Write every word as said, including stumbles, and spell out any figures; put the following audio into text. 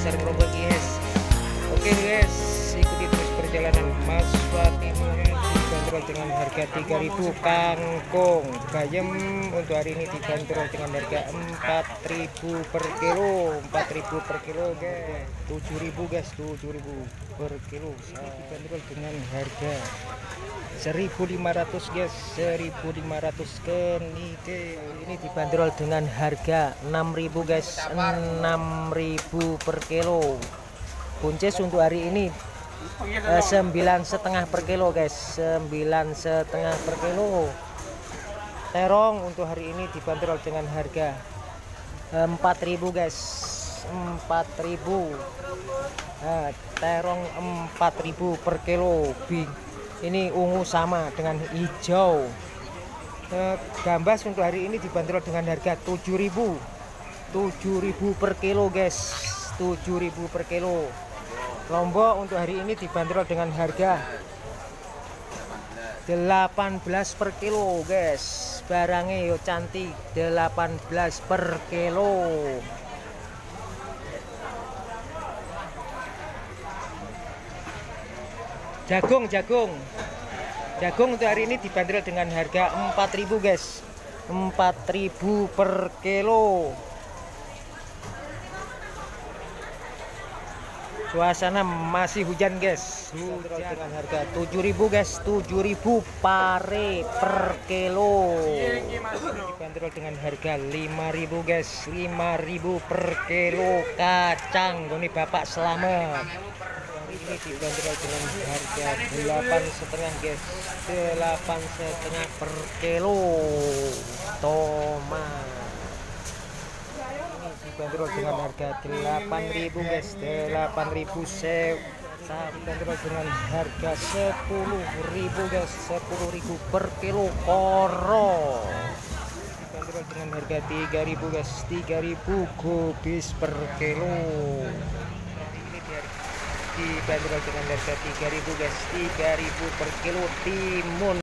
sareng rombongan guys. Oke guys, ikuti terus perjalanan Mas Fatimah dibanderol dengan harga tiga ribu. Kangkung bayam untuk hari ini dibanderol dengan harga empat ribu per kilo. empat ribu per kilo guys. tujuh ribu guys, tujuh ribu per kilo. Ini dibanderol dengan harga seribu lima ratus guys, seribu lima ratus kenike. Ini dibanderol dengan harga enam ribu guys, enam ribu per kilo. Buncis untuk hari ini eh, sembilan setengah per kilo guys, sembilan setengah per kilo. Terong untuk hari ini dibanderol dengan harga empat ribu guys, empat ribu. Nah, terong empat ribu per kilo. Ini ungu sama dengan hijau. Eh, gambas untuk hari ini dibanderol dengan harga tujuh ribu, tujuh ribu per kilo guys, tujuh ribu per kilo. Lombok untuk hari ini dibanderol dengan harga delapan belas per kilo guys. Barangnya yo cantik, delapan belas per kilo. Jagung, jagung. Jagung untuk hari ini dibanderol dengan harga empat ribu guys. empat ribu per kilo. Suasana masih hujan guys. Hujan dengan harga tujuh ribu guys, tujuh ribu pare per kilo. Dibanderol dengan harga lima ribu guys, lima ribu per kilo. Kacang ini Bapak Selamat. Ini dibanderol dengan harga delapan setengah guys, delapan setengah per kilo. Tomat ini dibanderol dengan harga delapan ribu guys, delapan ribu. Sew dibanderol dengan harga sepuluh ribu guys, sepuluh ribu per kilo. Koro dibanderol dengan harga tiga ribu guys, tiga ribu. Gobis per kilo dibanderol dengan harga tiga ribu guys, tiga ribu per kilo. Timun